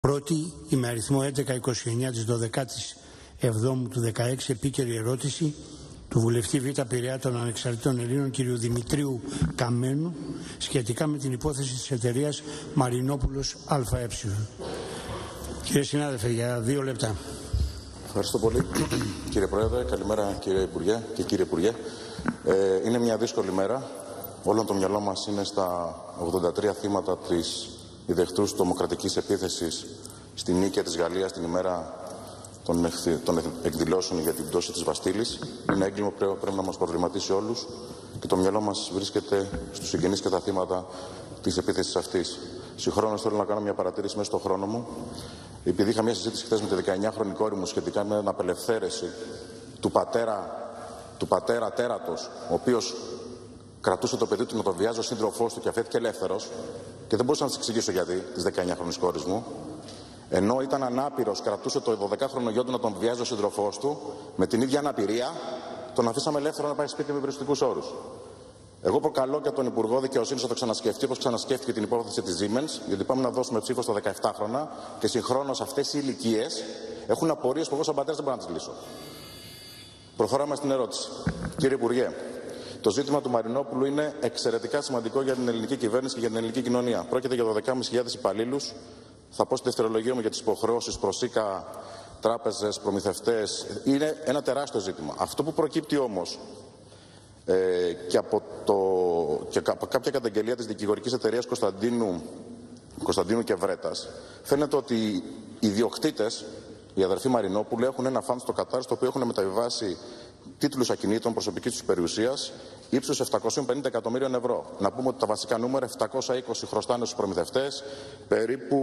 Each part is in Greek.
Πρώτη, η με αριθμό 1129 της 12ης του 16 επίκαιρη ερώτηση του βουλευτή Β' Πειραιά των Ανεξαρτήτων Ελλήνων κ. Δημητρίου Καμένου σχετικά με την υπόθεση της εταιρείας Μαρινόπουλος ΑΕ. Κύριε συνάδελφε, για 2 λεπτά. Ευχαριστώ πολύ, κύριε Πρόεδρε. Καλημέρα, κύριε Υπουργέ και κύριε Υπουργέ. Είναι μια δύσκολη μέρα. Όλο το μυαλό μας είναι στα 83 θύματα της ιδεχτούς τρομοκρατικής επίθεσης στη Νίκαια της Γαλλίας την ημέρα των εκδηλώσεων για την πτώση της Βαστίλης. Είναι έγκλημα που πρέπει να μας προβληματίσει όλους και το μυαλό μας βρίσκεται στους συγγενείς και τα θύματα της επίθεσης αυτής. Συγχρόνως θέλω να κάνω μια παρατήρηση μέσα στον χρόνο μου. Επειδή είχα μια συζήτηση χθες με τη 19χρονη κόρη μου σχετικά με την απελευθέρωση του πατέρα τέρατος, ο οποίος κρατούσε το παιδί του να τον βιάζει ο σύντροφός του και αφέθηκε ελεύθερος, και δεν μπορούσα να της εξηγήσω γιατί, της 19χρονης κόρης μου, ενώ ήταν ανάπηρος, κρατούσε το 12χρονο γιο του να τον βιάζει ο σύντροφός του, με την ίδια αναπηρία, τον αφήσαμε ελεύθερο να πάει σπίτι με περιοριστικούς όρους. Εγώ προκαλώ και τον Υπουργό Δικαιοσύνης να το ξανασκεφτεί, όπως ξανασκέφτηκε την υπόθεση της Siemens, γιατί πάμε να δώσουμε ψήφο στα 17χρονα και συγχρόνως αυτές οι ηλικίες έχουν απορίες που εγώ σαν πατέρας δεν μπορώ να τις λύσω. Προχωράμε στην ερώτηση. Κύριε Υπουργέ, το ζήτημα του Μαρινόπουλου είναι εξαιρετικά σημαντικό για την ελληνική κυβέρνηση και για την ελληνική κοινωνία. Πρόκειται για 12.500 υπαλλήλους. Θα πω στη δευτερολογία μου για τις υποχρεώσεις προς ΣΥΚΑ, τράπεζες, προμηθευτές. Είναι ένα τεράστιο ζήτημα. Αυτό που προκύπτει όμως και από κάποια καταγγελία της δικηγορικής εταιρείας Κωνσταντίνου και Βρέτας, φαίνεται ότι οι ιδιοκτήτες, οι αδερφοί Μαρινόπουλου, έχουν ένα φαντ στο Κατάρ, στο οποίο έχουν μεταβιβάσει τίτλους ακινήτων προσωπικής τους περιουσίας ύψους 750 εκατομμύριων ευρώ. Να πούμε ότι τα βασικά νούμερα, 720 χρωστάνε στους προμηθευτές, περίπου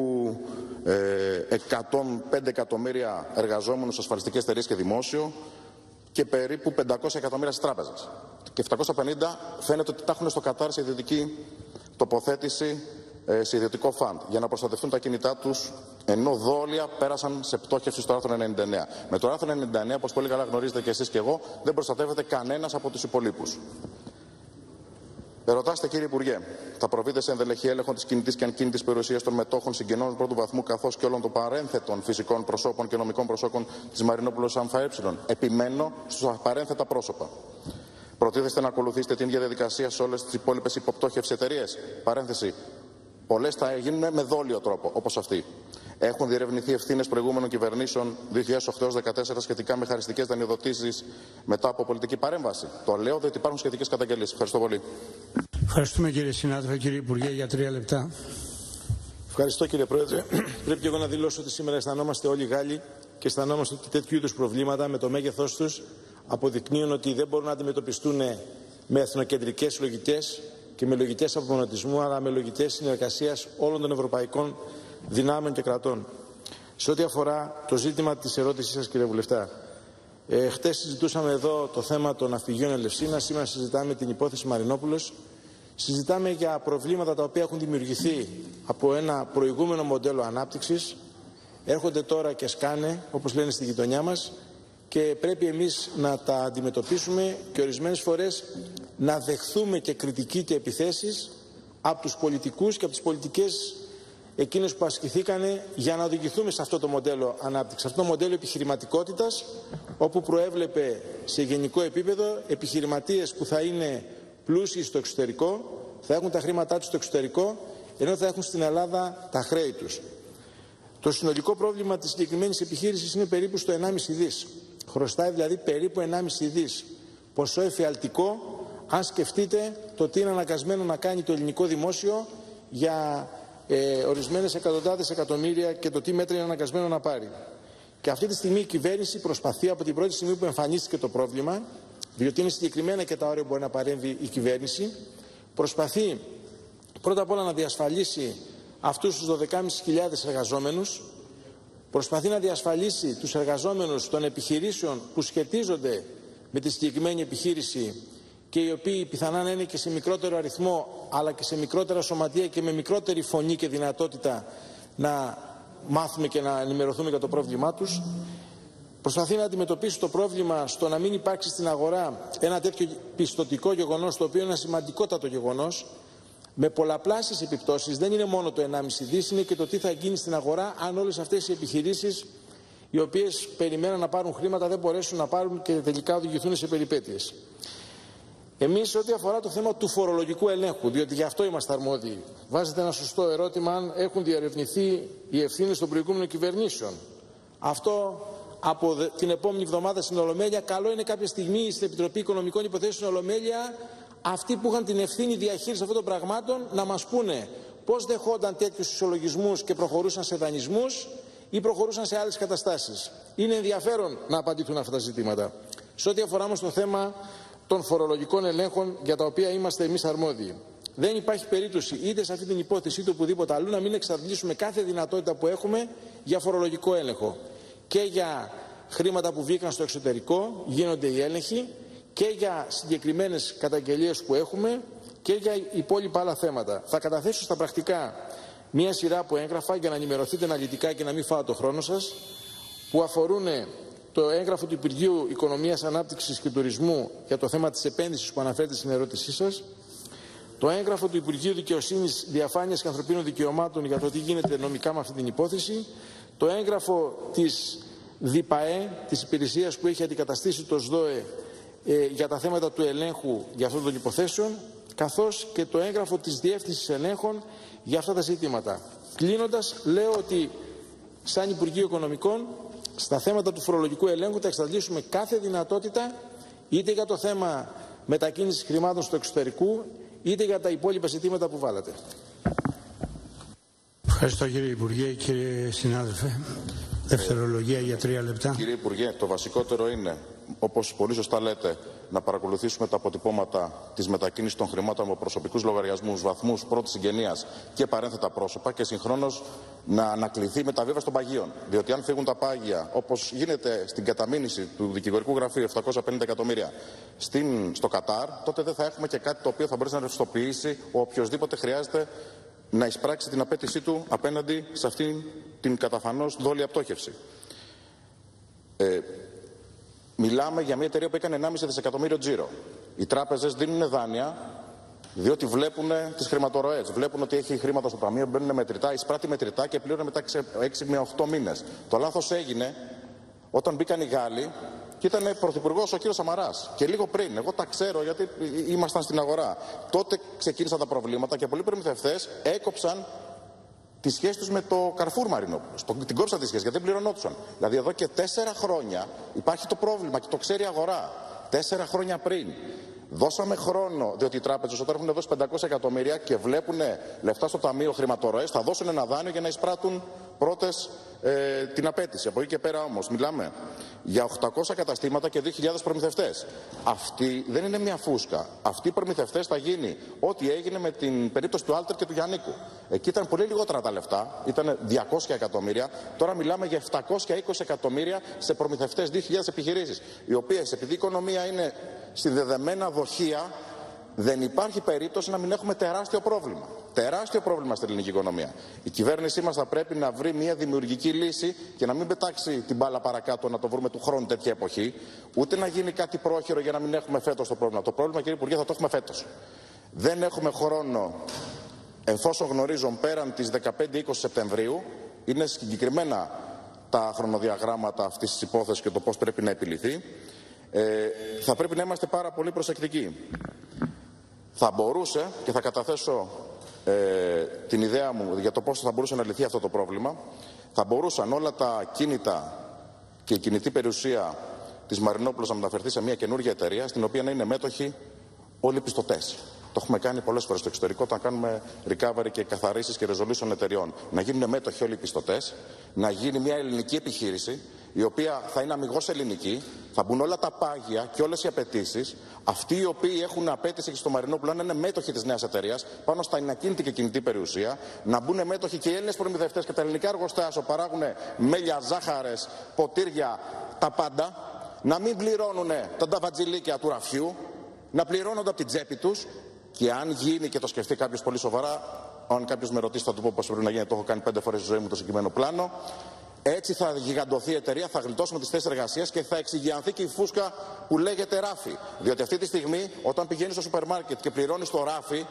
105 εκατομμύρια εργαζόμενους σε ασφαλιστικές εταιρείες και δημόσιο και περίπου 500 εκατομμύρια στις τράπεζες. Και 750 φαίνεται ότι τα έχουν στο Κατάρ σε ιδιωτική τοποθέτηση, σε ιδιωτικό φαντ, για να προστατευτούν τα κινητά τους, ενώ δόλια πέρασαν σε πτώχευση στο άρθρο 99. Με το άρθρο 99, όπως πολύ καλά γνωρίζετε και εσείς και εγώ, δεν προστατεύεται κανένας από τους υπολείπους. Ερωτάστε, κύριε Υπουργέ, θα προβείτε σε ενδελεχή έλεγχο της κινητής και ανκίνητης περιουσίας των μετόχων συγγενών πρώτου βαθμού, καθώς και όλων των παρένθετων φυσικών προσώπων και νομικών προσώπων της Μαρινόπουλος ΑΕ? Επιμένω στους απαρένθετα πρόσωπα. Προτίθεστε να ακολουθήσετε την ίδια διαδικασία σε όλες τις υπόλοιπες υποπτώχευσεις εταιρείες? Παρένθεση. Πολλές θα γίνουν με δόλιο τρόπο, όπως αυτή. Έχουν διερευνηθεί ευθύνες προηγούμενων κυβερνήσεων 2008-2014 σχετικά με χαριστικές δανειοδοτήσεις μετά από πολιτική παρέμβαση? Το λέω διότι υπάρχουν σχετικές καταγγελίες. Ευχαριστώ πολύ. Ευχαριστούμε, κύριε συνάδελφε. Κύριε Υπουργέ, για 3 λεπτά. Ευχαριστώ, κύριε Πρόεδρε. Πρέπει και εγώ να δηλώσω ότι σήμερα αισθανόμαστε όλοι Γάλλοι και αισθανόμαστε ότι τέτοιου είδους προβλήματα με το μέγεθός τους αποδεικνύουν ότι δεν μπορούν να αντιμετωπιστούν με εθνοκεντρικές λογικές και με λογικές απομονωτισμού, αλλά με λογικές συνεργασίας όλων των ευρωπαϊκών δυνάμεων και κρατών. Σε ό,τι αφορά το ζήτημα της ερώτησής σας, κύριε Βουλευτά, χτες συζητούσαμε εδώ το θέμα των ναυπηγείων Ελευσίνας, σήμερα συζητάμε την υπόθεση Μαρινόπουλος. Συζητάμε για προβλήματα τα οποία έχουν δημιουργηθεί από ένα προηγούμενο μοντέλο ανάπτυξης, έρχονται τώρα και σκάνε, όπως λένε στη γειτονιά μας, και πρέπει εμείς να τα αντιμετωπίσουμε και ορισμένες φορές να δεχθούμε και κριτική και επιθέσεις από τους πολιτικούς και από τις πολιτικές εκείνες που ασκηθήκανε για να οδηγηθούμε σε αυτό το μοντέλο ανάπτυξης, αυτό το μοντέλο επιχειρηματικότητας, όπου προέβλεπε σε γενικό επίπεδο επιχειρηματίες που θα είναι πλούσιοι στο εξωτερικό, θα έχουν τα χρήματά τους στο εξωτερικό, ενώ θα έχουν στην Ελλάδα τα χρέη τους. Το συνολικό πρόβλημα της συγκεκριμένης επιχείρησης είναι περίπου στο 1,5 δις. Χρωστάει δηλαδή περίπου 1,5 δις. Ποσό εφιαλτικό, αν σκεφτείτε το τι είναι αναγκασμένο να κάνει το ελληνικό δημόσιο για ορισμένες εκατοντάδες εκατομμύρια και το τι μέτρα είναι αναγκασμένο να πάρει. Και αυτή τη στιγμή η κυβέρνηση προσπαθεί από την πρώτη στιγμή που εμφανίστηκε το πρόβλημα, διότι είναι συγκεκριμένα και τα όρια που μπορεί να παρέμβει η κυβέρνηση, προσπαθεί πρώτα απ' όλα να διασφαλίσει αυτούς τους 12.500 εργαζόμενους, προσπαθεί να διασφαλίσει τους εργαζόμενους των επιχειρήσεων που σχετίζονται με τη συγκεκριμένη επιχείρηση και οι οποίοι πιθανά να είναι και σε μικρότερο αριθμό αλλά και σε μικρότερα σωματεία και με μικρότερη φωνή και δυνατότητα να μάθουμε και να ενημερωθούμε για το πρόβλημά τους. Προσπαθεί να αντιμετωπίσει το πρόβλημα στο να μην υπάρξει στην αγορά ένα τέτοιο πιστωτικό γεγονός, το οποίο είναι ένα σημαντικότατο γεγονός, με πολλαπλάσεις επιπτώσεις. Δεν είναι μόνο το 1,5 δις, είναι και το τι θα γίνει στην αγορά αν όλες αυτές οι επιχειρήσεις, οι οποίες περιμένουν να πάρουν χρήματα, δεν μπορέσουν να πάρουν και τελικά οδηγηθούν σε περιπέτειες. Εμείς, ό,τι αφορά το θέμα του φορολογικού ελέγχου, διότι γι' αυτό είμαστε αρμόδιοι, βάζετε ένα σωστό ερώτημα αν έχουν διαρευνηθεί οι ευθύνες των προηγούμενων κυβερνήσεων. Αυτό από την επόμενη εβδομάδα στην Ολομέλεια, καλό είναι κάποια στιγμή στην Επιτροπή Οικονομικών Υποθέσεων στην Ολομέλεια, αυτοί που είχαν την ευθύνη διαχείριση αυτών των πραγμάτων να μας πούνε πώς δεχόταν τέτοιους ισολογισμούς και προχωρούσαν σε δανεισμούς ή προχωρούσαν σε άλλες καταστάσεις. Είναι ενδιαφέρον να απαντηθούν αυτά τα ζητήματα. Σε ό,τι αφορά όμως το θέμα των φορολογικών ελέγχων για τα οποία είμαστε εμείς αρμόδιοι, δεν υπάρχει περίπτωση είτε σε αυτή την υπόθεση είτε οπουδήποτε αλλού να μην εξαντλήσουμε κάθε δυνατότητα που έχουμε για φορολογικό έλεγχο. Και για χρήματα που βγήκαν στο εξωτερικό γίνονται οι έλεγχοι, και για συγκεκριμένες καταγγελίες που έχουμε και για υπόλοιπα άλλα θέματα. Θα καταθέσω στα πρακτικά μία σειρά από έγγραφα για να ενημερωθείτε αναλυτικά και να μην φάω το χρόνο σας, που αφορούν το έγγραφο του Υπουργείου Οικονομίας, Ανάπτυξης και Τουρισμού για το θέμα της επένδυσης που αναφέρετε στην ερώτησή σας, το έγγραφο του Υπουργείου Δικαιοσύνης, Διαφάνειας και Ανθρωπίνων Δικαιωμάτων για το τι γίνεται νομικά με αυτή την υπόθεση, το έγγραφο της ΔΙΠΑΕ, της υπηρεσίας που έχει αντικαταστήσει το ΣΔΟΕ για τα θέματα του ελέγχου για αυτών των υποθέσεων, καθώς και το έγγραφο της Διεύθυνσης Ελέγχων για αυτά τα ζητήματα. Κλείνοντας, λέω ότι σαν Υπουργείο Οικονομικών στα θέματα του φορολογικού ελέγχου θα εξαντλήσουμε κάθε δυνατότητα, είτε για το θέμα μετακίνησης χρημάτων στο εξωτερικό, είτε για τα υπόλοιπα ζητήματα που βάλατε. Ευχαριστώ κύριε Υπουργέ. Κύριε συνάδελφε, δευτερολογία για 3 λεπτά. Κύριε Υπουργέ, το βασικότερο είναι, όπως πολύ σωστά λέτε, να παρακολουθήσουμε τα αποτυπώματα της μετακίνησης των χρημάτων από προσωπικούς λογαριασμούς, βαθμούς πρώτης συγγενείας και παρένθετα πρόσωπα, και συγχρόνως να ανακληθεί η μεταβίβαση των παγίων. Διότι αν φύγουν τα πάγια, όπως γίνεται στην καταμήνυση του δικηγορικού γραφείου 750 εκατομμύρια στο Κατάρ, τότε δεν θα έχουμε και κάτι το οποίο θα μπορέσει να ρευστοποιήσει ο οποιοσδήποτε χρειάζεται να εισπράξει την απέτησή του απέναντι σε αυτήν την καταφανώς δόλια πτώχευση. Μιλάμε για μια εταιρεία που έκανε 1,5 δισεκατομμύριο τζίρο. Οι τράπεζες δίνουν δάνεια διότι βλέπουν τις χρηματορροές. Βλέπουν ότι έχει χρήματα στο ταμείο, μπαίνουν μετρητά, εισπράττει μετρητά και πλήρωνε μετά 6 με 8 μήνες. Το λάθος έγινε όταν μπήκαν οι Γάλλοι και ήταν πρωθυπουργός ο κύριος Σαμαράς. Και λίγο πριν, εγώ τα ξέρω γιατί ήμασταν στην αγορά. Τότε ξεκίνησαν τα προβλήματα και πολλοί προμηθευτές έκοψαν τη σχέση τους με το Carrefour Μαρινόπουλος. Την κόψαν τη σχέση γιατί δεν πληρωνόντουσαν. Δηλαδή εδώ και 4 χρόνια υπάρχει το πρόβλημα και το ξέρει η αγορά. 4 χρόνια πριν. Δώσαμε χρόνο, διότι οι τράπεζες όταν έχουν δώσει 500 εκατομμύρια και βλέπουν λεφτά στο ταμείο χρηματορροές, θα δώσουν ένα δάνειο για να εισπράττουν πρώτες την απέτηση. Από εκεί και πέρα όμως μιλάμε για 800 καταστήματα και 2.000 προμηθευτές. Αυτή δεν είναι μια φούσκα. Αυτοί οι προμηθευτές θα γίνει ό,τι έγινε με την περίπτωση του Άλτερ και του Γιαννίκου. Εκεί ήταν πολύ λιγότερα τα λεφτά, ήταν 200 εκατομμύρια. Τώρα μιλάμε για 720 εκατομμύρια σε προμηθευτές 2.000 επιχειρήσεις. Οι οποίες, επειδή η οικονομία είναι συνδεδεμένα δοχεία, δεν υπάρχει περίπτωση να μην έχουμε τεράστιο πρόβλημα. Τεράστιο πρόβλημα στην ελληνική οικονομία. Η κυβέρνησή μας θα πρέπει να βρει μια δημιουργική λύση και να μην πετάξει την μπάλα παρακάτω να το βρούμε του χρόνου τέτοια εποχή, ούτε να γίνει κάτι πρόχειρο για να μην έχουμε φέτος το πρόβλημα. Το πρόβλημα, κύριε Υπουργέ, θα το έχουμε φέτος. Δεν έχουμε χρόνο, εφόσον γνωρίζω, πέραν της 15-20 Σεπτεμβρίου, είναι συγκεκριμένα τα χρονοδιαγράμματα αυτής της υπόθεσης και το πώς πρέπει να επιληθεί. Θα πρέπει να είμαστε πάρα πολύ προσεκτικοί. Θα μπορούσε, και θα καταθέσω την ιδέα μου για το πώς θα μπορούσε να λυθεί αυτό το πρόβλημα, θα μπορούσαν όλα τα κίνητα και η κινητή περιουσία της Μαρινόπουλος να μεταφερθεί σε μια καινούργια εταιρεία, στην οποία να είναι μέτοχοι όλοι οι πιστωτές. Το έχουμε κάνει πολλές φορές στο εξωτερικό, όταν κάνουμε recovery και καθαρίσεις και resolution εταιριών. Να γίνουν μέτοχοι όλοι οι πιστωτές, να γίνει μια ελληνική επιχείρηση, η οποία θα είναι αμιγώς ελληνική, θα μπουν όλα τα πάγια και όλες οι απαιτήσεις. Αυτοί οι οποίοι έχουν απέτηση και στο Μαρινόπουλο να είναι μέτοχοι της νέας εταιρείας, πάνω στα ακίνητη και κινητή περιουσία, να μπουν μέτοχοι και οι Έλληνες προμηθευτές και τα ελληνικά εργοστάσια που παράγουν μέλια, ζάχαρες, ποτήρια, τα πάντα, να μην πληρώνουν τα νταβατζιλίκια του ραφιού, να πληρώνονται από την τσέπη τους. Και αν γίνει και το σκεφτεί κάποιος πολύ σοβαρά, αν κάποιος με ρωτήσει θα του πω πώς πρέπει να γίνει, το έχω κάνει 5 φορές στη ζωή μου το συγκεκριμένο πλάνο. Έτσι θα γιγαντωθεί η εταιρεία, θα γλιτώσουμε τις θέσεις εργασίας και θα εξηγιανθεί και η φούσκα που λέγεται ράφι. Διότι αυτή τη στιγμή, όταν πηγαίνεις στο σούπερ μάρκετ και πληρώνεις το ράφι,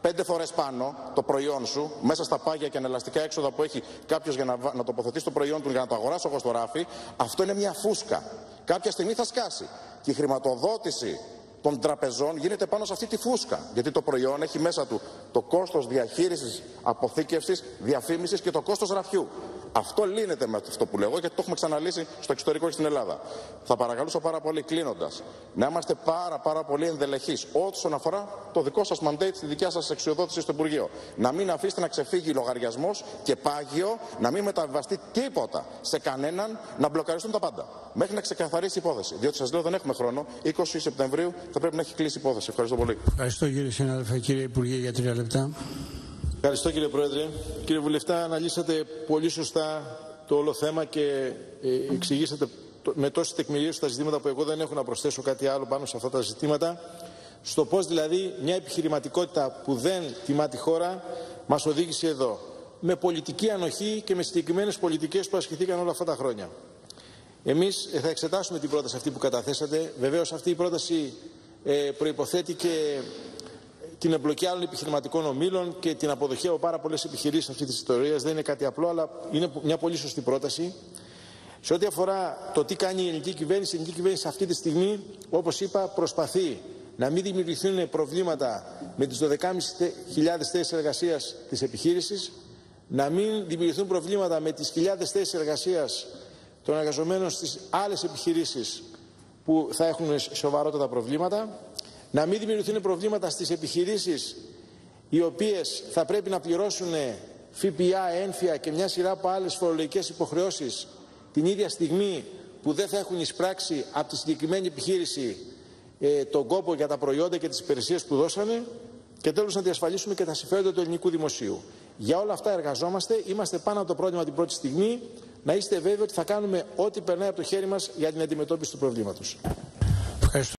5 φορές πάνω το προϊόν σου, μέσα στα πάγια και ανελαστικά έξοδα που έχει κάποιος για να τοποθετήσει το προϊόν του για να το αγοράσω εγώ στο ράφι, αυτό είναι μια φούσκα. Κάποια στιγμή θα σκάσει. Και η χρηματοδότηση των τραπεζών γίνεται πάνω σε αυτή τη φούσκα. Γιατί το προϊόν έχει μέσα του το κόστος διαχείρισης, αποθήκευσης, διαφήμισης και το κόστος ραφιού. Αυτό λύνεται με αυτό που λέω, γιατί το έχουμε ξαναλύσει στο εξωτερικό και στην Ελλάδα. Θα παρακαλούσα πάρα πολύ, κλείνοντας, να είμαστε πάρα πολύ ενδελεχείς όσον αφορά το δικό σας mandate, τη δικιά σας εξουσιοδότηση στο Υπουργείο. Να μην αφήσετε να ξεφύγει λογαριασμός και πάγιο, να μην μεταβιβαστεί τίποτα σε κανέναν, να μπλοκαριστούν τα πάντα. Μέχρι να ξεκαθαρίσει η υπόθεση. Διότι σας λέω δεν έχουμε χρόνο. 20 Σεπτεμβρίου θα πρέπει να έχει κλείσει η υπόθεση. Ευχαριστώ πολύ. Ευχαριστώ κύριε συνάδελφε. Κύριε Υπουργέ, για 3 λεπτά. Ευχαριστώ κύριε Πρόεδρε. Κύριε Βουλευτά, αναλύσατε πολύ σωστά το όλο θέμα και εξηγήσατε με τόση τεκμηρίωση τα ζητήματα που εγώ δεν έχω να προσθέσω κάτι άλλο πάνω σε αυτά τα ζητήματα. Στο πώς δηλαδή μια επιχειρηματικότητα που δεν τιμά τη χώρα μας οδήγησε εδώ. Με πολιτική ανοχή και με συγκεκριμένες πολιτικές που ασκηθήκαν όλα αυτά τα χρόνια. Εμείς θα εξετάσουμε την πρόταση αυτή που καταθέσατε. Βεβαίως αυτή η πρόταση προϋποθέτει και την εμπλοκή άλλων επιχειρηματικών ομίλων και την αποδοχή από πάρα πολλές επιχειρήσεις αυτής της ιστορίας. Δεν είναι κάτι απλό, αλλά είναι μια πολύ σωστή πρόταση. Σε ό,τι αφορά το τι κάνει η ελληνική κυβέρνηση αυτή τη στιγμή, όπως είπα, προσπαθεί να μην δημιουργηθούν προβλήματα με τις 12.500 θέσεις εργασίας της επιχείρησης, να μην δημιουργηθούν προβλήματα με τις χιλιάδες θέσεις εργασίας των εργαζομένων στις άλλες επιχειρήσεις που θα έχουν σοβαρότατα προβλήματα, να μην δημιουργηθούν προβλήματα στις επιχειρήσεις οι οποίες θα πρέπει να πληρώσουν ΦΠΑ, ένφια και μια σειρά από άλλες φορολογικές υποχρεώσεις την ίδια στιγμή που δεν θα έχουν εισπράξει από τη συγκεκριμένη επιχείρηση τον κόπο για τα προϊόντα και τις υπηρεσίες που δώσανε, και τέλος να διασφαλίσουμε και τα συμφέροντα του ελληνικού δημοσίου. Για όλα αυτά εργαζόμαστε, είμαστε πάνω από το πρόβλημα την πρώτη στιγμή. Να είστε βέβαιοι ότι θα κάνουμε ό,τι περνάει από το χέρι μας για την αντιμετώπιση του προβλήματος.